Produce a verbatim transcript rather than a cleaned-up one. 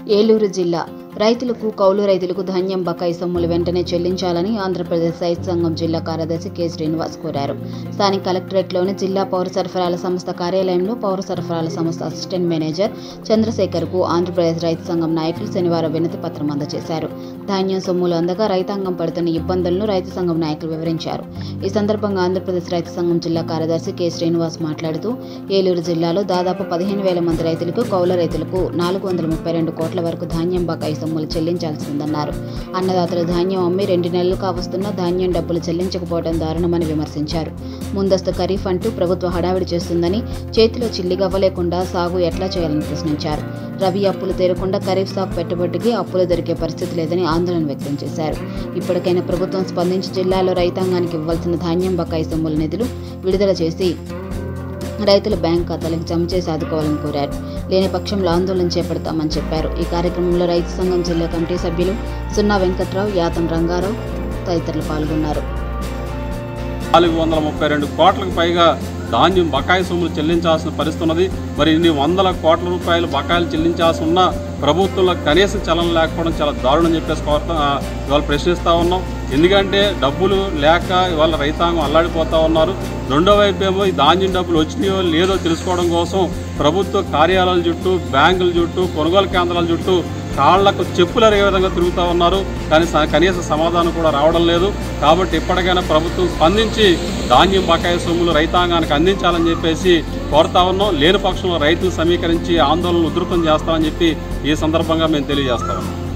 ఏలూరు జిల్లా రైతులకు కౌలు రైతులకు ధాన్యం బకాయి సొమ్ములు వెంటనే చెల్లించాలని ఆంధ్రప్రదేశ్ రైతు సంఘం జిల్లా కార్యదర్శి కె శ్రీనివాస్ కోరారు. స్థానిక కలెక్టరేట్లోని జిల్లా పౌర సరఫరాల సంస్థ కార్యాలయంలో పౌర సరఫరాల సంస్థ అసిస్టెంట్ మేనేజర్ చంద్రశేఖర్కు ఆంధ్రప్రదేశ్ రైతు సంఘం నాయకులు శనివారం వినతి పత్రం అందజేశారు. ధాన్యం సొమ్ములు అందగా రైతాంగం పడుతున్న ఇబ్బందులను రైతు సంఘం నాయకులు వివరించారు. ఈ సందర్భంగా ఆంధ్రప్రదేశ్ రైతు సంఘం జిల్లా కార్యదర్శి కె శ్రీనివాస్ మాట్లాడుతూ ఏలూరు జిల్లాలో దాదాపు పదిహేను వేల మంది రైతులకు కౌలు రైతులకు నాలుగు వందల ముప్పై రెండు కోట్ల వరకు ధాన్యం బకాయి సొమ్ములు చెల్లించాల్సి ఉందన్నారు. అన్నదాతలు ధాన్యం అమ్మి రెండు నెలలు కావస్తున్న ధాన్యం డబ్బులు చెల్లించకపోవడం దారుణమని విమర్శించారు. ముందస్తు ఖరీఫ్ అంటూ ప్రభుత్వ హడావిడి చేస్తుందని, చేతిలో చిల్లిగవ్వలేకుండా సాగు ఎట్లా చేయాలని ప్రశ్నించారు. రబీ అప్పులు తీరకుండా ఖరీఫ్ సాగు పెట్టుబడికి అప్పులు దొరికే పరిస్థితి లేదని ఆందోళన వ్యక్తం చేశారు. ఇప్పటికైనా ప్రభుత్వం స్పందించి జిల్లాలో రైతాంగానికి ఇవ్వాల్సిన ధాన్యం బకాయి సొమ్ముల నిధులు విడుదల చేసి రైతుల బ్యాంక్ ఖాతాలకు జమ చేసి ఆదుకోవాలని కోరారు. లేని పక్షంలో ఆందోళన చేపడతామని చెప్పారు. ఈ కార్యక్రమంలో రైతు సంఘం జిల్లా కమిటీ సభ్యులు సున్నా వెంకట్రావు, యాతం రంగారావు తదితరులు పాల్గొన్నారు. నాలుగు వందల ముప్పై రెండు కోట్లకు పైగా ధాన్యం బకాయి సొమ్ములు చెల్లించాల్సిన పరిస్థితి ఉన్నది. మరి ఇన్ని వందల కోట్ల రూపాయలు బకాయిలు చెల్లించాల్సి ఉన్న ప్రభుత్వంలో కనీస చలనం లేకపోవడం చాలా దారుణం చెప్పేసి ఇవాళ ప్రశ్నిస్తూ ఉన్నాం. ఎందుకంటే డబ్బులు లేక ఇవాళ రైతాంగం అల్లాడిపోతూ ఉన్నారు. రెండో వైపు ఏమో ఈ ధాన్యం డబ్బులు వచ్చినాయో లేదో తెలుసుకోవడం కోసం ప్రభుత్వ కార్యాలయాల చుట్టూ, బ్యాంకుల చుట్టూ, కొనుగోలు కేంద్రాల చుట్టూ కాళ్లకు చెప్పులు అరిగే విధంగా తిరుగుతూ ఉన్నారు. కానీ కనీస సమాధానం కూడా రావడం లేదు. కాబట్టి ఇప్పటికైనా ప్రభుత్వం స్పందించి ధాన్యం బకాయి సొమ్ములు రైతాంగానికి అందించాలని చెప్పేసి కోరుతా ఉన్నాం. లేని పక్షంలో రైతులు సమీకరించి ఆందోళనలు ఉధృతం చేస్తామని చెప్పి ఈ సందర్భంగా మేము తెలియజేస్తా ఉన్నాం.